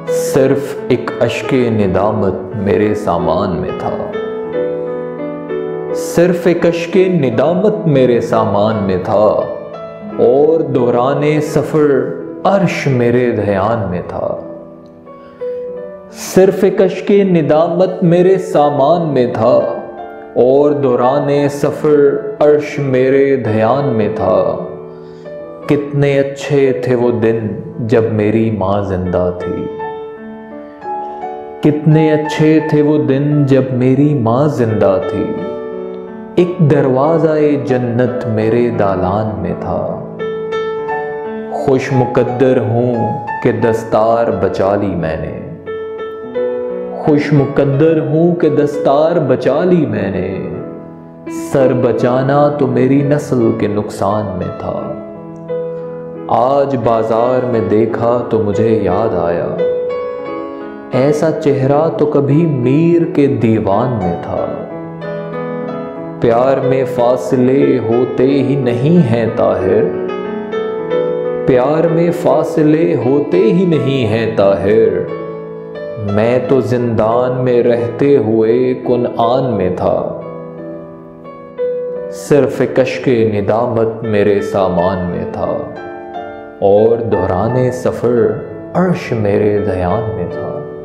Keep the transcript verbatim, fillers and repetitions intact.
सिर्फ एक अश्के निदामत मेरे सामान में था। सिर्फ एक अश्के निदामत मेरे सामान में था और दौराने सफर अर्श मेरे ध्यान में था। सिर्फ एक अश्के निदामत मेरे सामान में था और दौराने सफर अर्श मेरे ध्यान में था। कितने अच्छे थे वो दिन जब मेरी माँ जिंदा थी। कितने अच्छे थे वो दिन जब मेरी माँ जिंदा थी। एक दरवाज़ा-ए जन्नत मेरे दालान में था। खुश मुकद्दर हूँ कि दस्तार बचा ली मैंने। खुश मुकद्दर हूँ कि दस्तार बचा ली मैंने। सर बचाना तो मेरी नस्ल के नुकसान में था। आज बाजार में देखा तो मुझे याद आया, ऐसा चेहरा तो कभी मीर के दीवान में था। प्यार में फासले होते ही नहीं हैं ताहिर। प्यार में फासले होते ही नहीं हैं ताहिर। मैं तो जिंदान में रहते हुए कुनआन में था। सिर्फ एक अश्के निदामत मेरे सामान में था और दौराने सफर अर्श मेरे ध्यान में था।